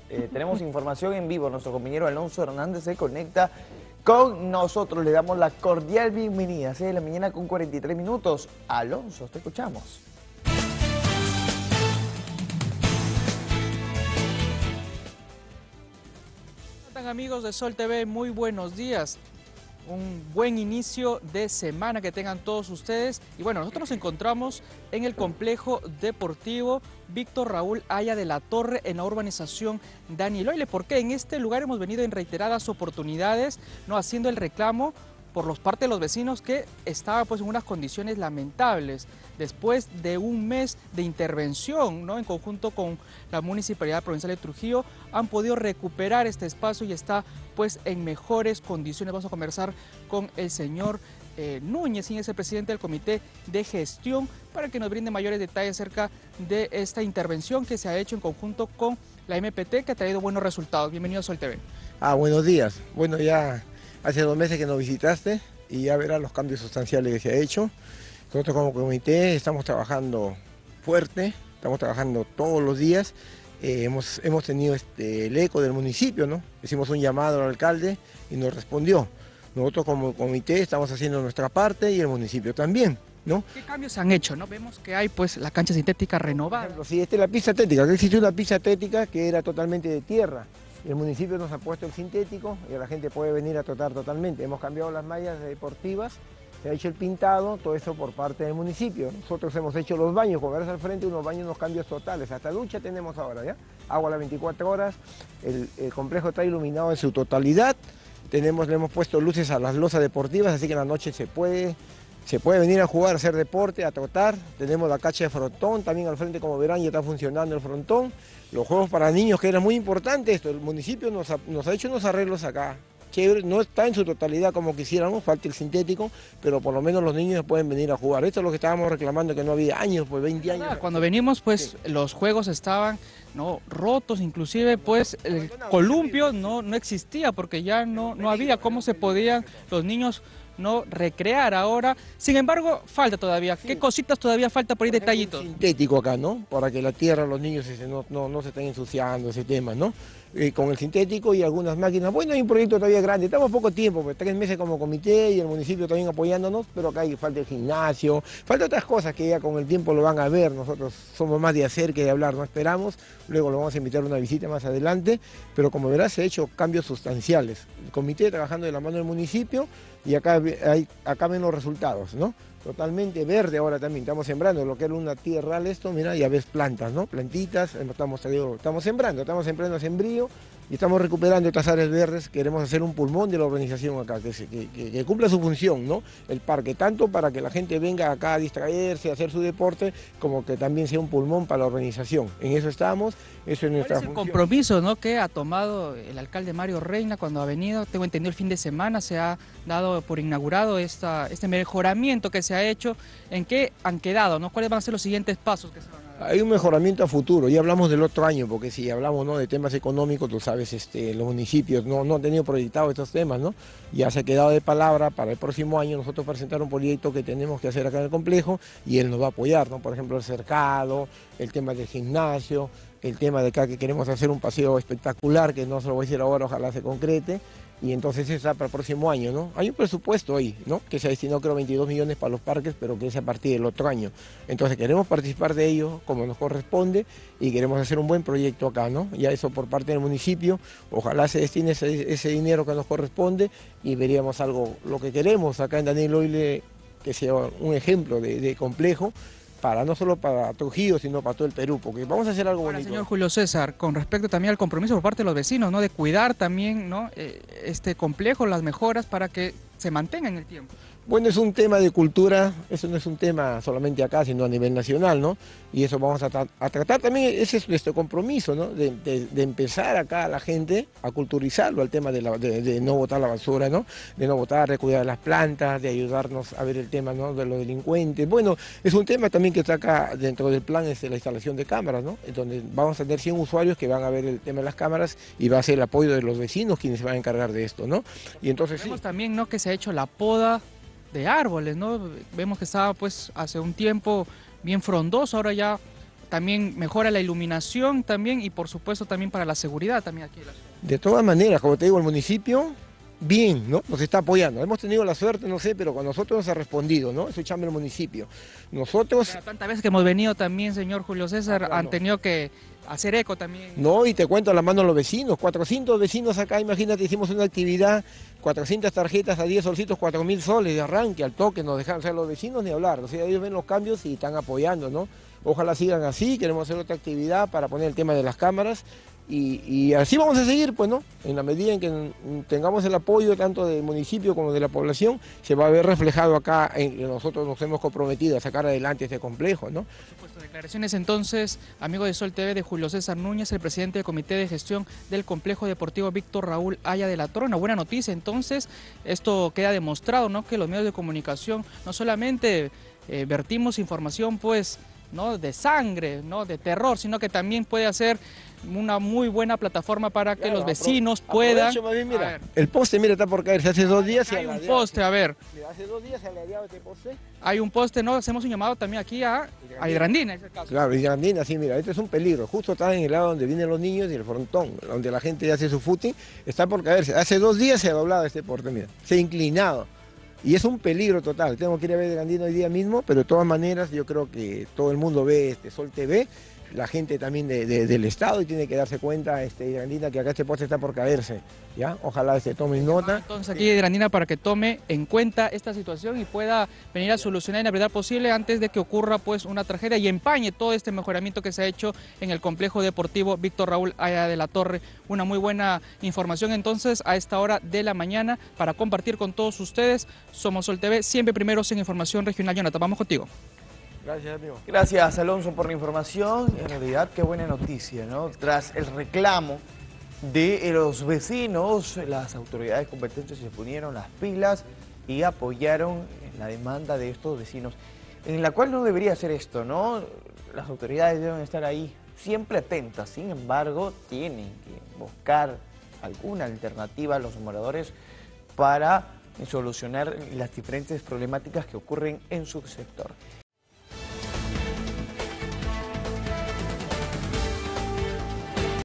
Tenemos información en vivo. Nuestro compañero Alonso Hernández se conecta con nosotros. Le damos la cordial bienvenida. 6 de la mañana con 43 minutos. Alonso, te escuchamos. Amigos de Sol TV, muy buenos días. Un buen inicio de semana que tengan todos ustedes. Y bueno, nosotros nos encontramos en el complejo deportivo Víctor Raúl Haya de la Torre, en la urbanización Daniel Oile, porque en este lugar hemos venido en reiteradas oportunidades, no haciendo el reclamo por parte de los vecinos que estaba pues en unas condiciones lamentables. Después de un mes de intervención, ¿no?, en conjunto con la Municipalidad Provincial de Trujillo, han podido recuperar este espacio y está pues en mejores condiciones. Vamos a conversar con el señor Núñez, quien es el presidente del Comité de Gestión, para que nos brinde mayores detalles acerca de esta intervención que se ha hecho en conjunto con la MPT, que ha traído buenos resultados. Bienvenido a Sol TV. Buenos días. Bueno, ya hace 2 meses que nos visitaste y ya verás los cambios sustanciales que se ha hecho. Nosotros como comité estamos trabajando fuerte, estamos trabajando todos los días. Hemos tenido el eco del municipio, ¿no? Hicimos un llamado al alcalde y nos respondió. Nosotros como comité estamos haciendo nuestra parte y el municipio también, ¿no? ¿Qué cambios se han hecho, no? Vemos que hay pues la cancha sintética renovada. Por ejemplo, sí, esta es la pista atlética. Acá existía una pista atlética que era totalmente de tierra. El municipio nos ha puesto el sintético y la gente puede venir a trotar totalmente. Hemos cambiado las mallas deportivas, se ha hecho el pintado, todo eso por parte del municipio. Nosotros hemos hecho los baños, como verás al frente, unos baños, unos cambios totales. Hasta ducha tenemos ahora, ¿ya? Agua a las 24 horas, el complejo está iluminado en su totalidad. Le hemos puesto luces a las losas deportivas, así que en la noche se puede venir a jugar, a hacer deporte, a trotar. Tenemos la cancha de frontón, también al frente, como verán, ya está funcionando el frontón. Los juegos para niños, que era muy importante esto, el municipio nos ha hecho unos arreglos acá. Chévere, no está en su totalidad como quisiéramos, falta el sintético, pero por lo menos los niños pueden venir a jugar. Esto es lo que estábamos reclamando, que no había años, pues 20 años. Cuando venimos, pues sí, los juegos estaban rotos, inclusive pues el columpio no existía, porque ya no había cómo se podían los niños recrear ahora. Sin embargo, falta todavía. ¿Qué cositas todavía falta por ahí, detallitos? Sintético acá, ¿no? Para que la tierra, los niños no se estén ensuciando, ese tema, ¿no? Con el sintético y algunas máquinas. Bueno, hay un proyecto todavía grande, estamos poco tiempo, pues 3 meses como comité y el municipio también apoyándonos, pero acá falta el gimnasio, falta otras cosas que ya con el tiempo lo van a ver. Nosotros somos más de hacer que de hablar, no esperamos, luego lo vamos a invitar a una visita más adelante, pero como verás se han hecho cambios sustanciales. El comité trabajando de la mano del municipio y acá ven los resultados, ¿no? Totalmente verde ahora también, estamos sembrando lo que era una tierra esto, mira, ya ves plantas, ¿no? Plantitas, estamos sembrando sembrío y estamos recuperando estas áreas verdes. Queremos hacer un pulmón de la organización acá, que cumpla su función, ¿no? El parque, tanto para que la gente venga acá a distraerse, a hacer su deporte, como que también sea un pulmón para la organización. En eso estamos, eso es nuestra función. ¿Cuál es el compromiso, no, que ha tomado el alcalde Mario Reina cuando ha venido? Tengo entendido el fin de semana se ha dado por inaugurado este mejoramiento que se ha hecho. ¿En qué han quedado, no? ¿Cuáles van a ser los siguientes pasos que se van a dar? Hay un mejoramiento a futuro, ya hablamos del otro año, porque si hablamos, ¿no?, de temas económicos, tú sabes, los municipios no han tenido proyectados estos temas, ¿no? Ya se ha quedado de palabra para el próximo año nosotros presentar un proyecto que tenemos que hacer acá en el complejo y él nos va a apoyar, ¿no? Por ejemplo, el cercado, el tema del gimnasio, el tema de acá que queremos hacer un paseo espectacular, que no se lo voy a decir ahora, ojalá se concrete. Y entonces eso está para el próximo año, ¿no? Hay un presupuesto ahí, ¿no?, que se ha destinado creo 22 millones para los parques, pero que es a partir del otro año. Entonces queremos participar de ello como nos corresponde y queremos hacer un buen proyecto acá, ¿no? Ya eso por parte del municipio, ojalá se destine ese dinero que nos corresponde y veríamos algo, lo que queremos acá en Daniel Oile, que sea un ejemplo de complejo, no solo para Trujillo, sino para todo el Perú, porque vamos a hacer algo bonito. Señor Julio César, con respecto también al compromiso por parte de los vecinos, ¿no?, de cuidar también, ¿no?, este complejo, las mejoras para que se mantenga en el tiempo. Bueno, es un tema de cultura, eso no es un tema solamente acá, sino a nivel nacional, ¿no? Y eso vamos a tratar también, ese es nuestro compromiso, ¿no? De empezar acá a la gente a culturizarlo, al tema de no botar la basura, ¿no? De no botar, de cuidar las plantas, de ayudarnos a ver el tema, ¿no?, de los delincuentes. Bueno, es un tema también que está acá dentro del plan, es la instalación de cámaras, ¿no? Donde vamos a tener 100 usuarios que van a ver el tema de las cámaras y va a ser el apoyo de los vecinos quienes se van a encargar de esto, ¿no? Y entonces vemos también, ¿no?, que se ha hecho la poda de árboles, ¿no? Vemos que estaba pues hace un tiempo bien frondoso, ahora ya también mejora la iluminación también y por supuesto también para la seguridad también aquí en la ciudad. De todas maneras, como te digo, el municipio, bien, ¿no? Nos está apoyando. Hemos tenido la suerte, no sé, pero con nosotros nos ha respondido, ¿no? Eso chamba el municipio. Nosotros... Pero tantas veces que hemos venido también, señor Julio César, claro. han tenido que hacer eco también. No, y te cuento a la mano los vecinos, 400 vecinos acá, imagínate, hicimos una actividad, 400 tarjetas a 10 solcitos, 4.000 soles de arranque, al toque, nos dejaron, o sea, los vecinos ni hablar, o sea, ellos ven los cambios y están apoyando, ¿no? Ojalá sigan así, queremos hacer otra actividad para poner el tema de las cámaras y así vamos a seguir, pues, ¿no? En la medida en que tengamos el apoyo tanto del municipio como de la población, se va a ver reflejado acá en que nosotros nos hemos comprometido a sacar adelante este complejo, ¿no? Por supuesto, declaraciones entonces, amigo de Sol TV, de Julio César Núñez, el presidente del Comité de Gestión del Complejo Deportivo Víctor Raúl Haya de la Torre. Una buena noticia, entonces, esto queda demostrado, ¿no? Que los medios de comunicación no solamente vertimos información, pues, ¿no? De sangre, ¿no? De terror, sino que también puede hacer una muy buena plataforma para que los vecinos puedan... Bien, mira, el poste, mira, está por caerse hace 2 días. Hay un poste, a ver. Mira, hace 2 días se ha ladeado este poste. Hay un poste, ¿no? Hacemos un llamado también aquí a Hidrandina, en ese caso. Claro, Hidrandina, sí, mira, este es un peligro. Justo está en el lado donde vienen los niños y el frontón, donde la gente hace su footing, está por caerse. Hace 2 días se ha doblado este poste, mira, se ha inclinado. Y es un peligro total. Tengo que ir a ver Hidrandina hoy día mismo, pero de todas maneras yo creo que todo el mundo ve Sol TV, la gente también del Estado, y tiene que darse cuenta, Hidrandina, que acá este poste está por caerse, ¿ya? Ojalá tomen nota. Entonces aquí Hidrandina para que tome en cuenta esta situación y pueda venir a solucionar en la brevedad posible antes de que ocurra pues una tragedia y empañe todo este mejoramiento que se ha hecho en el complejo deportivo Víctor Raúl Haya de la Torre. Una muy buena información entonces a esta hora de la mañana para compartir con todos ustedes. Somos Sol TV, siempre primeros en información regional. Jonathan, vamos contigo. Gracias, amigo. Gracias, Alonso, por la información. En realidad, qué buena noticia, ¿no? Tras el reclamo de los vecinos, las autoridades competentes se pusieron las pilas y apoyaron la demanda de estos vecinos, en la cual no debería ser esto, ¿no? Las autoridades deben estar ahí siempre atentas, sin embargo, tienen que buscar alguna alternativa a los moradores para solucionar las diferentes problemáticas que ocurren en su sector.